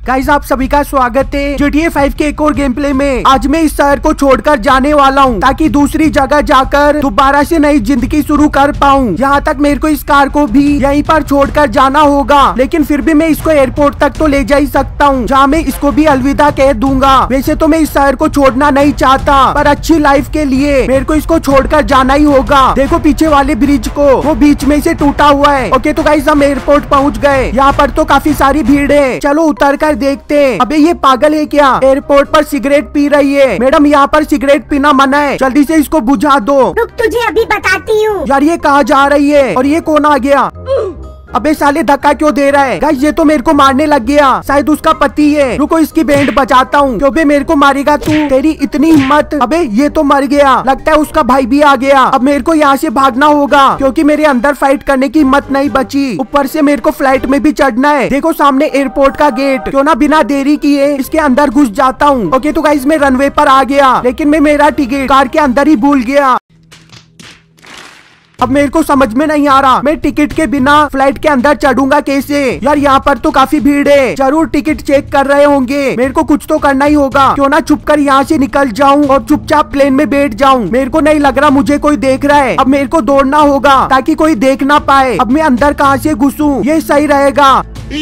Guys आप सभी का स्वागत है GTA 5 के एक और गेम प्ले में। आज मैं इस शहर को छोड़कर जाने वाला हूँ ताकि दूसरी जगह जाकर दोबारा से नई जिंदगी शुरू कर पाऊँ। यहाँ तक मेरे को इस कार को भी यहीं पर छोड़कर जाना होगा, लेकिन फिर भी मैं इसको एयरपोर्ट तक तो ले जा ही सकता हूँ, जहाँ मैं इसको भी अलविदा कह दूंगा। वैसे तो मैं इस शहर को छोड़ना नहीं चाहता, पर अच्छी लाइफ के लिए मेरे को इसको छोड़कर जाना ही होगा। देखो पीछे वाले ब्रिज को, वो बीच में से टूटा हुआ है। ओके तो गाइस हम एयरपोर्ट पहुँच गए। यहाँ पर तो काफी सारी भीड़ है, चलो उतर कर देखते हैं। अबे ये पागल है क्या, एयरपोर्ट पर सिगरेट पी रही है। मैडम यहाँ पर सिगरेट पीना मना है, जल्दी से इसको बुझा दो। रुक तुझे अभी बताती हूँ। यार ये कहाँ जा रही है और ये कौन आ गया। अबे साले धक्का क्यों दे रहा है। गाइस ये तो मेरे को मारने लग गया, शायद उसका पति है। रुको इसकी बैंड बचाता हूँ। क्यों बे मेरे को मारेगा तू, तेरी इतनी हिम्मत। अबे ये तो मर गया, लगता है उसका भाई भी आ गया। अब मेरे को यहाँ से भागना होगा क्योंकि मेरे अंदर फाइट करने की हिम्मत नहीं बची। ऊपर से मेरे को फ्लाइट में भी चढ़ना है। देखो सामने एयरपोर्ट का गेट, क्यों ना बिना देरी किए इसके अंदर घुस जाता हूँ। ओके तो गाइस मैं रनवे पर आ गया, लेकिन मैं मेरा टिकट कार के अंदर ही भूल गया। अब मेरे को समझ में नहीं आ रहा मैं टिकट के बिना फ्लाइट के अंदर चढ़ूंगा कैसे। यार यहाँ पर तो काफी भीड़ है, जरूर टिकट चेक कर रहे होंगे। मेरे को कुछ तो करना ही होगा, क्यों ना छुप कर यहाँ से निकल जाऊं और चुपचाप प्लेन में बैठ जाऊं। मेरे को नहीं लग रहा मुझे कोई देख रहा है। अब मेरे को दौड़ना होगा ताकि कोई देख ना पाए। अब मैं अंदर कहाँ से घुसूं, ये सही रहेगा।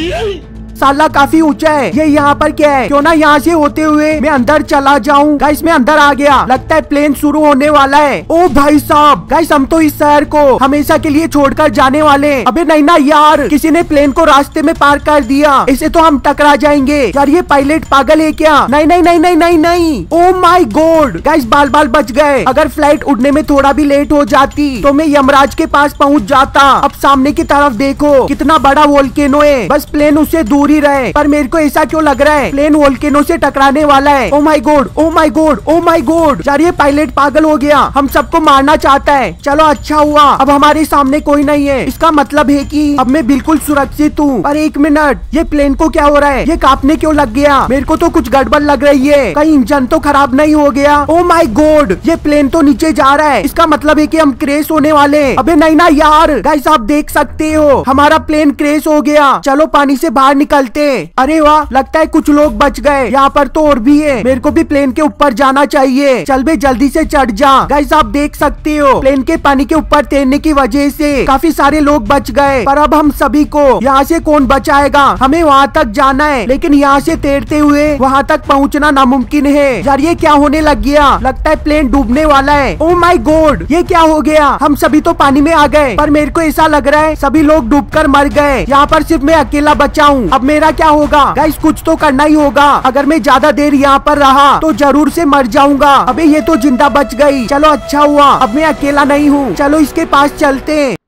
साला काफी ऊंचा है, ये यहाँ पर क्या है। क्यों ना यहाँ से होते हुए मैं अंदर चला जाऊं। गाइस मैं अंदर आ गया, लगता है प्लेन शुरू होने वाला है। ओ भाई साहब, गाइस हम तो इस शहर को हमेशा के लिए छोड़कर जाने वाले। अबे नहीं ना यार, किसी ने प्लेन को रास्ते में पार कर दिया, ऐसे तो हम टकरा जाएंगे। यार ये पायलट पागल है क्या। नहीं नहीं नहीं नहीं नहीं नहीं। ओ माई गॉड, गाइस बाल बाल बच गए। अगर फ्लाइट उड़ने में थोड़ा भी लेट हो जाती तो मैं यमराज के पास पहुँच जाता। अब सामने की तरफ देखो कितना बड़ा वोल्केनो है, बस प्लेन उससे दूर ही रहे। पर मेरे को ऐसा क्यों लग रहा है प्लेन वोल्केनो से टकराने वाला है। Oh my God, oh my God, oh my God. यार ये पायलट पागल हो गया, हम सबको मारना चाहता है। चलो अच्छा हुआ अब हमारे सामने कोई नहीं है, इसका मतलब है कि अब मैं बिल्कुल सुरक्षित हूँ। पर एक मिनट, ये प्लेन को क्या हो रहा है, ये कांपने क्यों लग गया। मेरे को तो कुछ गड़बड़ लग रही है, कहीं इंजन तो खराब नहीं हो गया। ओ माय गॉड, ये प्लेन तो नीचे जा रहा है, इसका मतलब है कि हम क्रैश होने वाले। अबे नहीं ना यार। गाइस आप देख सकते हो हमारा प्लेन क्रैश हो गया। चलो पानी से बाहर निकलते। अरे वाह, लगता है कुछ लोग बच गए। यहाँ पर तो और भी है, मेरे को भी प्लेन के ऊपर जाना चाहिए। चल बे जल्दी से चढ़ जा। गाइस आप देख सकते हो प्लेन के पानी के ऊपर तैरने की वजह से काफी सारे लोग बच गए। पर अब हम सभी को यहाँ से कौन बचाएगा। हमें वहाँ तक जाना है, लेकिन यहाँ से तैरते हुए वहाँ तक पहुँचना नामुमकिन है। यार ये क्या होने लग गया, लगता है प्लेन डूबने वाला है। ओ माई गॉड, ये क्या हो गया, हम सभी तो पानी में आ गए। पर मेरे को ऐसा लग रहा है सभी लोग डूबकर मर गए, यहाँ पर सिर्फ मैं अकेला बचा हूँ। अब मेरा क्या होगा। गाइस कुछ तो करना ही होगा, अगर मैं ज्यादा देर यहाँ पर रहा तो जरूर से मर जाऊंगा। अबे ये तो जिंदा बच गई, चलो अच्छा हुआ अब मैं अकेला नहीं हूँ। चलो इसके पास चलते हैं।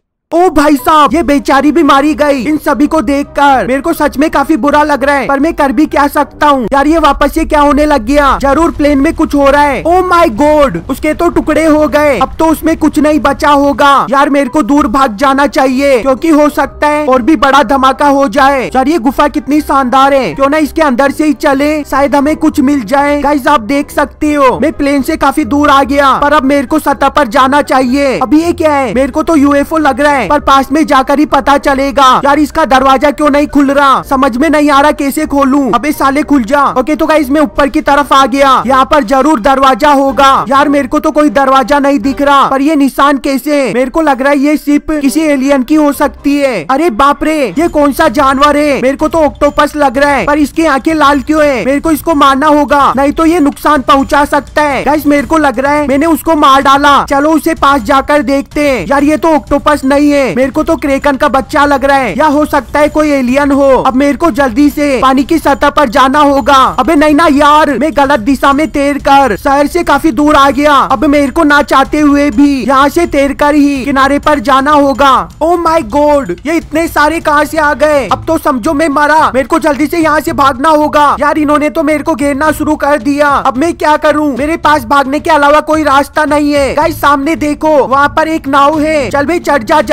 ओ भाई साहब, ये बेचारी भी मारी गई। इन सभी को देखकर मेरे को सच में काफी बुरा लग रहा है, पर मैं कर भी क्या सकता हूँ। यार ये वापस से क्या होने लग गया, जरूर प्लेन में कुछ हो रहा है। ओ माय गॉड, उसके तो टुकड़े हो गए, अब तो उसमें कुछ नहीं बचा होगा। यार मेरे को दूर भाग जाना चाहिए, क्योंकि हो सकता है और भी बड़ा धमाका हो जाए। यार ये गुफा कितनी शानदार है, क्यों ना इसके अंदर से ही चले, शायद हमें कुछ मिल जाए। गाइस आप देख सकते हो मैं प्लेन से काफी दूर आ गया, पर अब मेरे को सतह पर जाना चाहिए। अभी ये क्या है, मेरे को तो यूएफओ लग रहा है, पर पास में जाकर ही पता चलेगा। यार इसका दरवाजा क्यों नहीं खुल रहा, समझ में नहीं आ रहा कैसे खोलूं। अबे साले खुल जा। ओके तो गाइस मैं ऊपर की तरफ आ गया, यहाँ पर जरूर दरवाजा होगा। यार मेरे को तो कोई दरवाजा नहीं दिख रहा, पर ये निशान कैसे। मेरे को लग रहा है ये शिप किसी एलियन की हो सकती है। अरे बाप रे, ये कौन सा जानवर है, मेरे को तो ऑक्टोपस लग रहा है, पर इसकी आंखें लाल क्यों है। मेरे को इसको मारना होगा, नहीं तो ये नुकसान पहुँचा सकता है। गाइस मेरे को लग रहा है मैंने उसको मार डाला, चलो उसे पास जाकर देखते हैं। यार ये तो ऑक्टोपस नहीं है, मेरे को तो क्रेकन का बच्चा लग रहा है, या हो सकता है कोई एलियन हो। अब मेरे को जल्दी से पानी की सतह पर जाना होगा। अबे नहीं ना यार, मैं गलत दिशा में तैर कर शहर से काफी दूर आ गया। अब मेरे को ना चाहते हुए भी यहाँ से तैर कर ही किनारे पर जाना होगा। ओ माय गॉड, ये इतने सारे कहाँ से आ गए, अब तो समझो मैं मरा। मेरे को जल्दी से यहाँ से भागना होगा। यार इन्होंने तो मेरे को घेरना शुरू कर दिया, अब मैं क्या करूँ, मेरे पास भागने के अलावा कोई रास्ता नहीं है। गाइस सामने देखो, वहाँ पर एक नाव है, चल भाई चढ़ जा जल्दी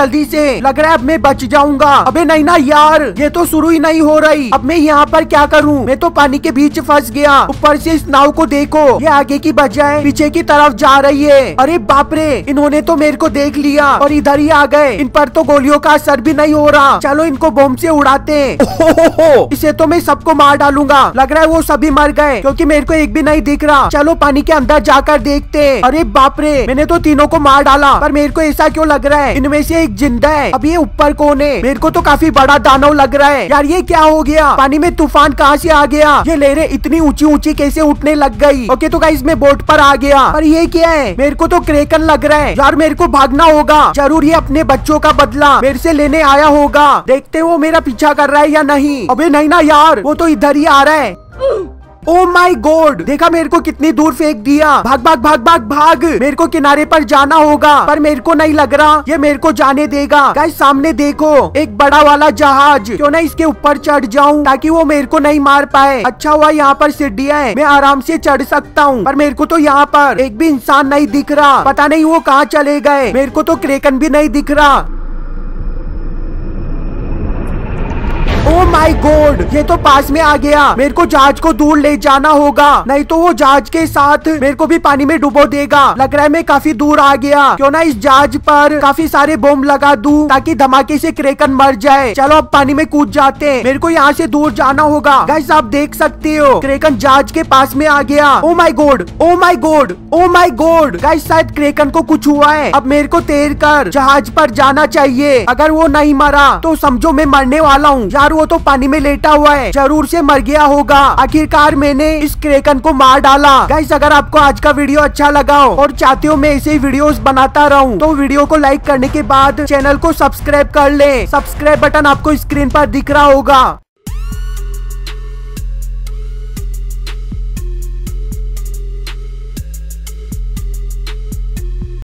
जल्दी से। लग रहा है अब मैं बच जाऊंगा। अबे नहीं ना यार, ये तो शुरू ही नहीं हो रही। अब मैं यहाँ पर क्या करूँ? मैं तो पानी के बीच फंस गया। ऊपर से इस नाव को देखो, ये आगे की बजाय पीछे की तरफ जा रही है। अरे बाप रे, इन्होंने तो मेरे को देख लिया और इधर ही आ गए। इन पर तो गोलियों का असर भी नहीं हो रहा। चलो इनको बम से उड़ाते हैं। इसे तो मैं सबको मार डालूंगा। लग रहा है वो सभी मर गए क्योंकि मेरे को एक भी नहीं दिख रहा। चलो पानी के अंदर जाकर देखते हैं। अरे बाप रे, मैंने तो तीनों को मार डाला, पर मेरे को ऐसा क्यों लग रहा है इनमें से एक जिंदा है। अब ये ऊपर कौन है? मेरे को तो काफी बड़ा दानव लग रहा है। यार ये क्या हो गया? पानी में तूफान कहाँ से आ गया? ये लहरें इतनी ऊंची ऊंची कैसे उठने लग गई? ओके तो गाइस मैं बोट पर आ गया। पर ये क्या है? मेरे को तो क्रेकन लग रहा है। यार मेरे को भागना होगा। जरूर ये अपने बच्चों का बदला मेरे से लेने आया होगा। देखते हैं वो मेरा पीछा कर रहा है या नहीं। अबे नहीं ना यार, वो तो इधर ही आ रहा है। ओ माई गॉड, देखा मेरे को कितनी दूर फेंक दिया। भाग भाग भाग भाग भाग। मेरे को किनारे पर जाना होगा, पर मेरे को नहीं लग रहा ये मेरे को जाने देगा। गाइस सामने देखो, एक बड़ा वाला जहाज। क्यों ना इसके ऊपर चढ़ जाऊं ताकि वो मेरे को नहीं मार पाए। अच्छा हुआ यहाँ पर सीढ़ियां हैं, मैं आराम से चढ़ सकता हूँ। पर मेरे को तो यहाँ पर एक भी इंसान नहीं दिख रहा। पता नहीं वो कहाँ चले गए। मेरे को तो क्रेकन भी नहीं दिख रहा। ओ माई गॉड, ये तो पास में आ गया। मेरे को जहाज को दूर ले जाना होगा, नहीं तो वो जहाज के साथ मेरे को भी पानी में डुबो देगा। लग रहा है मैं काफी दूर आ गया। क्यों ना इस जहाज पर काफी सारे बम लगा दूं ताकि धमाके से क्रेकन मर जाए। चलो अब पानी में कूद जाते हैं। मेरे को यहाँ से दूर जाना होगा। गाइस आप देख सकते हो क्रेकन जहाज के पास में आ गया। Oh my God, oh my God, oh my God. Guys शायद क्रेकन को कुछ हुआ है। अब मेरे को तैर कर जहाज पर जाना चाहिए। अगर वो नहीं मरा तो समझो मैं मरने वाला हूँ। यार वो तो पानी में लेटा हुआ है, जरूर से मर गया होगा। आखिरकार मैंने इस क्रेकन को मार डाला। गाइस अगर आपको आज का वीडियो अच्छा लगा हो और चाहते हो मैं ऐसे ही वीडियोस बनाता रहूं, तो वीडियो को लाइक करने के बाद चैनल को सब्सक्राइब कर ले। सब्सक्राइब बटन आपको स्क्रीन पर दिख रहा होगा।